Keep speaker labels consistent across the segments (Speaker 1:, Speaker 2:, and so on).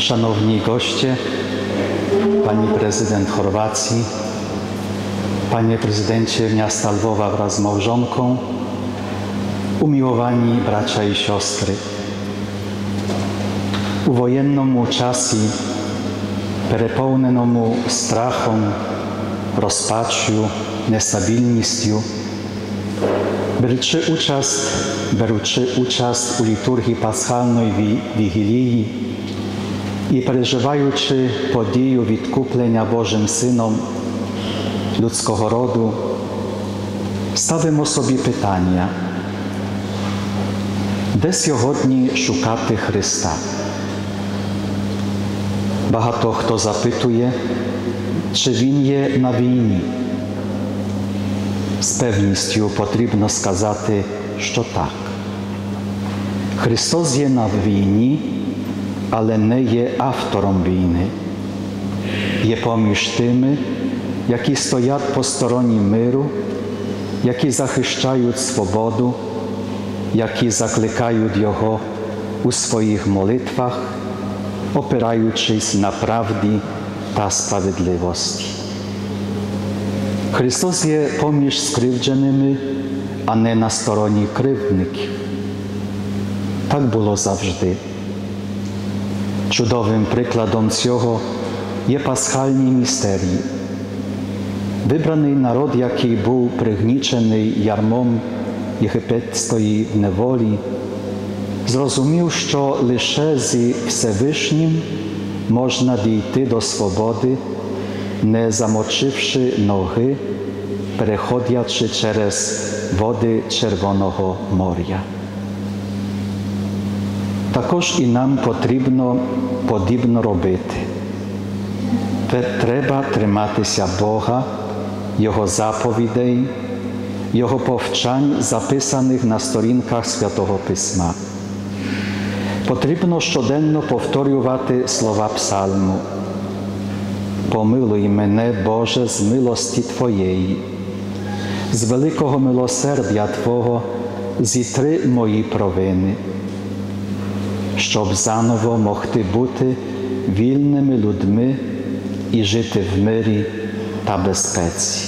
Speaker 1: Szanowni goście, Pani Prezydent Chorwacji, Panie Prezydencie miasta Lwowa wraz z małżonką, umiłowani bracia i siostry. U vojennomu časi, prepołnenomu strahom, rozpačju, nestabilnістю, беручи участь у літургії Пасхальної вігілії і переживаючи подію відкуплення Божим Сином людського роду, ставимо собі питання: де сьогодні шукати Христа? Багато хто запитує, чи Він є на війні. З певністю потрібно сказати, що так. Христос є на війні, але не є автором війни. Є поміж тими, які стоять по стороні миру, які захищають свободу, які закликають Його у своїх молитвах, опираючись на правді та справедливості. Христос є поміж скривдженими, а не на стороні кривдників. Так було завжди. Чудовим прикладом цього є пасхальні містерії. Вибраний народ, який був пригнічений ярмом єгипетської неволі, зрозумів, що лише зі Всевишнім можна дійти до свободи, не замочивши ноги, переходячи через води Червоного моря. Також і нам потрібно подібно робити. Треба триматися Бога, Його заповідей, Його повчань, записаних на сторінках Святого Письма. Потрібно щоденно повторювати слова псалму: «Помилуй мене, Боже, з милості Твоєї, з великого милосердя Твого зітри мої провини», щоб заново могти бути вільними людьми і жити в мирі та безпеці.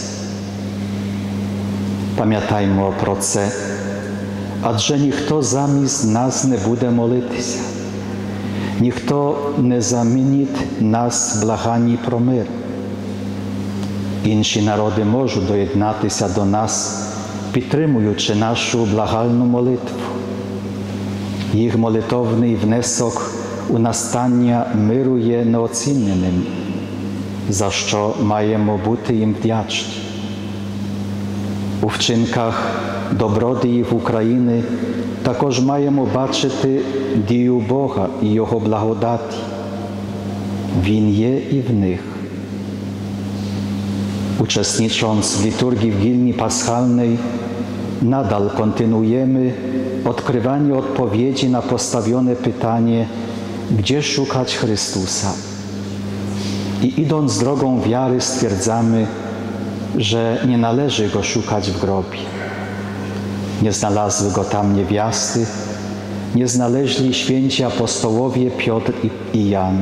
Speaker 1: Пам'ятаймо про це, адже ніхто замість нас не буде молитися, ніхто не замінить нас в благанні про мир. Інші народи можуть доєднатися до нас, підтримуючи нашу благальну молитву. Їх молитовний внесок у настання миру є неоціненим, за що маємо бути їм вдячні. У вчинках добродіїв України також маємо бачити дію Бога і Його благодаті. Він є і в них. Uczestnicząc w liturgii Wigilii Paschalnej, nadal kontynuujemy odkrywanie odpowiedzi na postawione pytanie, gdzie szukać Chrystusa. I idąc drogą wiary stwierdzamy, że nie należy Go szukać w grobie. Nie znalazły Go tam niewiasty, nie znaleźli święci apostołowie Piotr i Jan.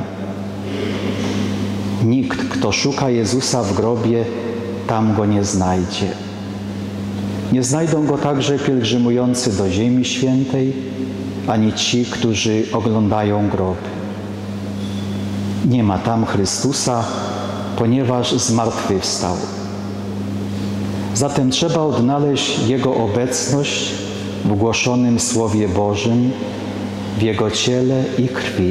Speaker 1: Nikt, kto szuka Jezusa w grobie, tam Go nie znajdzie. Nie znajdą Go także pielgrzymujący do Ziemi Świętej, ani ci, którzy oglądają groby. Nie ma tam Chrystusa, ponieważ zmartwychwstał. Zatem trzeba odnaleźć Jego obecność w głoszonym Słowie Bożym, w Jego ciele i krwi.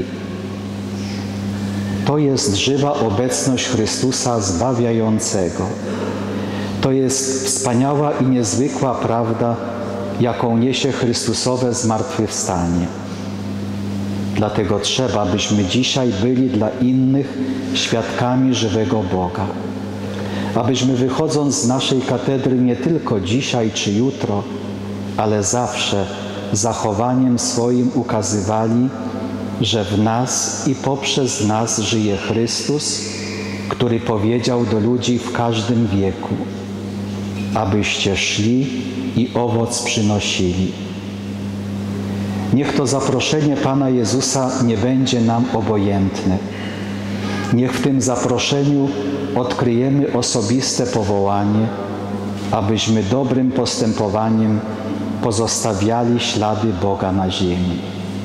Speaker 1: To jest żywa obecność Chrystusa zbawiającego. To jest wspaniała i niezwykła prawda, jaką niesie Chrystusowe zmartwychwstanie. Dlatego trzeba, byśmy dzisiaj byli dla innych świadkami żywego Boga. Abyśmy wychodząc z naszej katedry nie tylko dzisiaj czy jutro, ale zawsze zachowaniem swoim ukazywali, że w nas i poprzez nas żyje Chrystus, który powiedział do ludzi w każdym wieku: abyście szli i owoc przynosili. Niech to zaproszenie Pana Jezusa nie będzie nam obojętne. Niech w tym zaproszeniu odkryjemy osobiste powołanie, abyśmy dobrym postępowaniem pozostawiali ślady Boga na ziemi.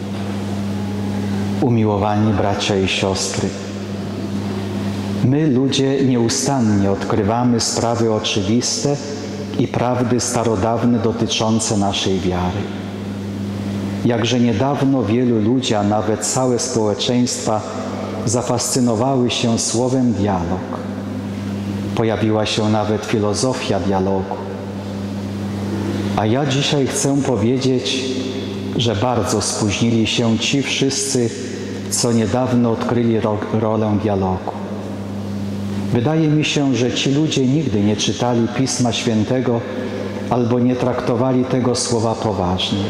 Speaker 1: Umiłowani bracia i siostry, my, ludzie, nieustannie odkrywamy sprawy oczywiste i prawdy starodawne dotyczące naszej wiary. Jakże niedawno wielu ludzi, a nawet całe społeczeństwa zafascynowały się słowem dialog. Pojawiła się nawet filozofia dialogu. A ja dzisiaj chcę powiedzieć, że bardzo spóźnili się ci wszyscy, co niedawno odkryli rolę dialogu. Wydaje mi się, że ci ludzie nigdy nie czytali Pisma Świętego albo nie traktowali tego słowa poważnie.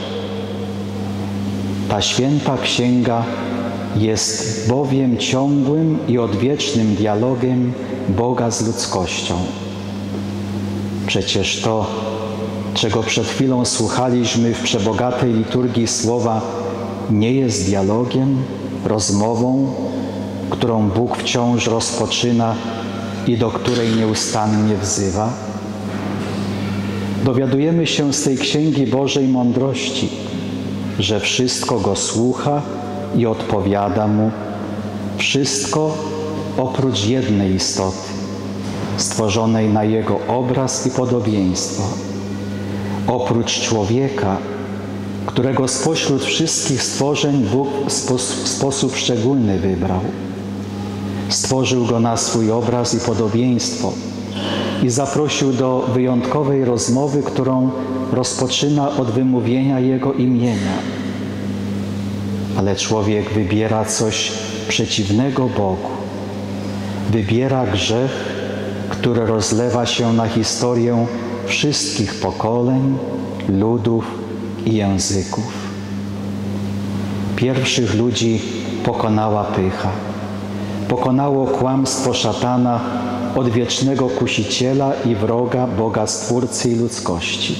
Speaker 1: Ta święta księga jest bowiem ciągłym i odwiecznym dialogiem Boga z ludzkością. Przecież to, czego przed chwilą słuchaliśmy w przebogatej liturgii słowa, nie jest dialogiem, rozmową, którą Bóg wciąż rozpoczyna i do której nieustannie wzywa? Dowiadujemy się z tej Księgi Bożej mądrości, że wszystko Go słucha i odpowiada Mu, wszystko oprócz jednej istoty, stworzonej na Jego obraz i podobieństwo, oprócz człowieka, którego spośród wszystkich stworzeń Bóg w sposób szczególny wybrał. Stworzył go na swój obraz i podobieństwo i zaprosił do wyjątkowej rozmowy, którą rozpoczyna od wymówienia Jego imienia. Ale człowiek wybiera coś przeciwnego Bogu. Wybiera grzech, który rozlewa się na historię wszystkich pokoleń, ludów i języków. Pierwszych ludzi pokonała pycha. Pokonało kłamstwo szatana, odwiecznego kusiciela i wroga Boga Stwórcy i ludzkości.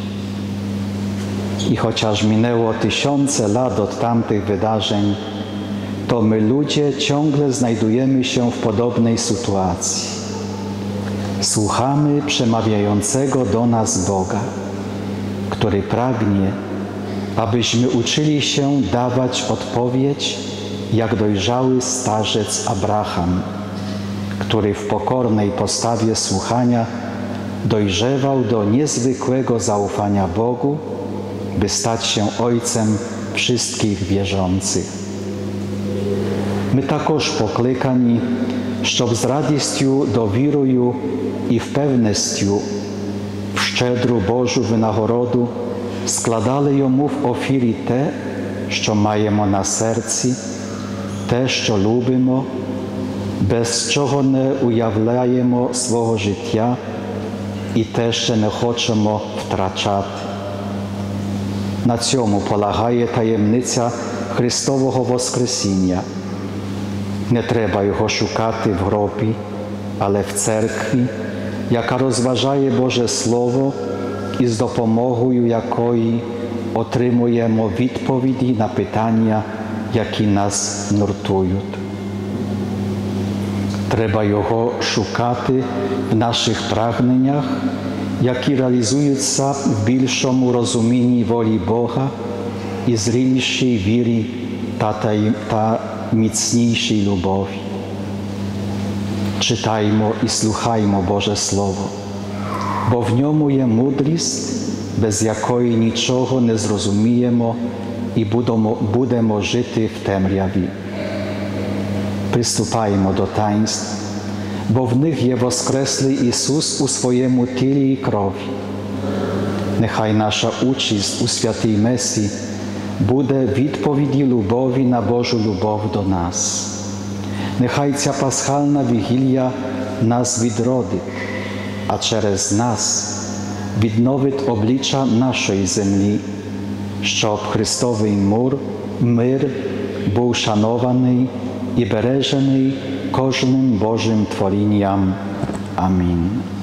Speaker 1: I chociaż minęło tysiące lat od tamtych wydarzeń, to my, ludzie, ciągle znajdujemy się w podobnej sytuacji. Słuchamy przemawiającego do nas Boga, który pragnie, abyśmy uczyli się dawać odpowiedź jak dojrzały starzec Abraham, który w pokornej postawie słuchania dojrzewał do niezwykłego zaufania Bogu, by stać się ojcem wszystkich wierzących. Ми також покликані, щоб з радістю, довірою і впевненістю в щедру Божу винагороду складали Йому в офірі те, що маємо на серці, те, що любимо, без чого не уявляємо свого життя і те, що не хочемо втрачати. На цьому полягає таємниця Христового Воскресіння. Не треба його шукати в гробі, але в церкві, яка розважає Боже Слово і з допомогою якої отримуємо відповіді на питання, які нас нуртують. Треба його шукати в наших прагненнях, які реалізуються в більшому розумінні волі Бога і зрілішій вірі та міцнішій любові. Читаймо і слухаймо Боже Слово, бо в ньому є мудрість, без якої нічого не зрозуміємо і будемо жити в темряві. Приступаємо до таїнств, бо в них є воскреслий Ісус у своєму тілі і крові. Нехай наша участь у святій Месі буде відповіді любові на Божу любов до нас. Нехай ця пасхальна вігілля нас відродить, а через нас відновить обличчя нашої землі, щоб Христовий мир був шанований і бережений кожним Божим творінням. Амінь.